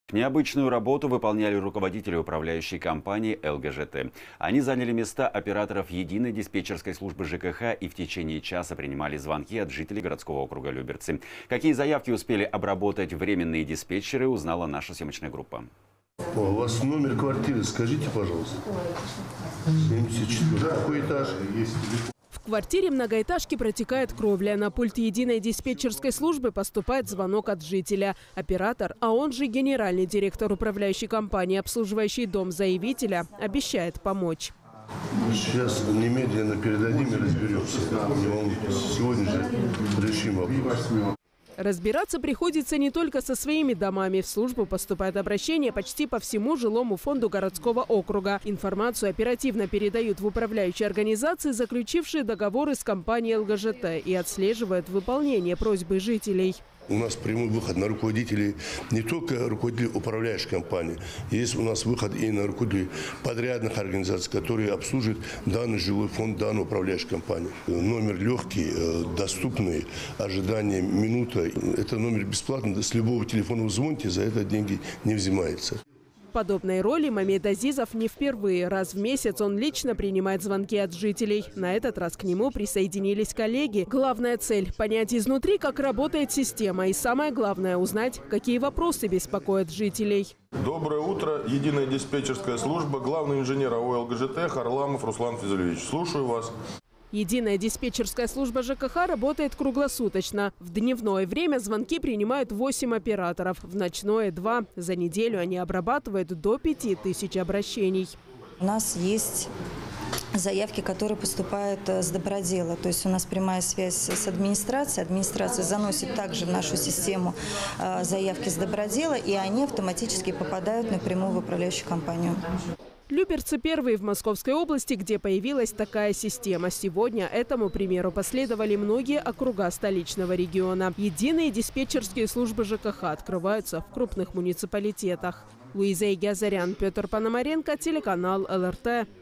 Необычную работу выполняли руководители управляющей компании ЛГЖТ. Они заняли места операторов единой диспетчерской службы ЖКХ и в течение часа принимали звонки от жителей городского округа Люберцы. Какие заявки успели обработать временные диспетчеры, узнала наша съемочная группа. У вас номер квартиры, скажите, пожалуйста. 74. Какой этаж? В квартире многоэтажки протекает кровля. На пульт единой диспетчерской службы поступает звонок от жителя. Оператор, а он же генеральный директор управляющей компании, обслуживающий дом заявителя, обещает помочь. Сейчас немедленно передадим и разберемся. Сегодня же решим вопрос. Разбираться приходится не только со своими домами. В службу поступает обращение почти по всему жилому фонду городского округа. Информацию оперативно передают в управляющие организации, заключившие договоры с компанией ЛГЖТ, и отслеживают выполнение просьбы жителей. У нас прямой выход на руководителей, не только руководителей управляющей компании. Есть у нас выход и на руководителей подрядных организаций, которые обслуживают данный жилой фонд данной управляющей компании. Номер легкий, доступный, ожидание минута. Это номер бесплатный, с любого телефона вы звоните, за это деньги не взимается. В подобной роли Мамед Азизов не впервые. Раз в месяц он лично принимает звонки от жителей. На этот раз к нему присоединились коллеги. Главная цель – понять изнутри, как работает система. И самое главное – узнать, какие вопросы беспокоят жителей. Доброе утро. Единая диспетчерская служба. Главный инженер АО ЛГЖТ Харламов Руслан Физулевич. Слушаю вас. Единая диспетчерская служба ЖКХ работает круглосуточно. В дневное время звонки принимают 8 операторов, в ночное – 2. За неделю они обрабатывают до 5000 обращений. У нас есть заявки, которые поступают с добродела. То есть у нас прямая связь с администрацией. Администрация заносит также в нашу систему заявки с добродела, и они автоматически попадают напрямую в управляющую компанию. Люберцы первые в Московской области, где появилась такая система. Сегодня этому примеру последовали многие округа столичного региона. Единые диспетчерские службы ЖКХ открываются в крупных муниципалитетах. Луиза Игазарян, Петр Пономаренко, телеканал ЛРТ.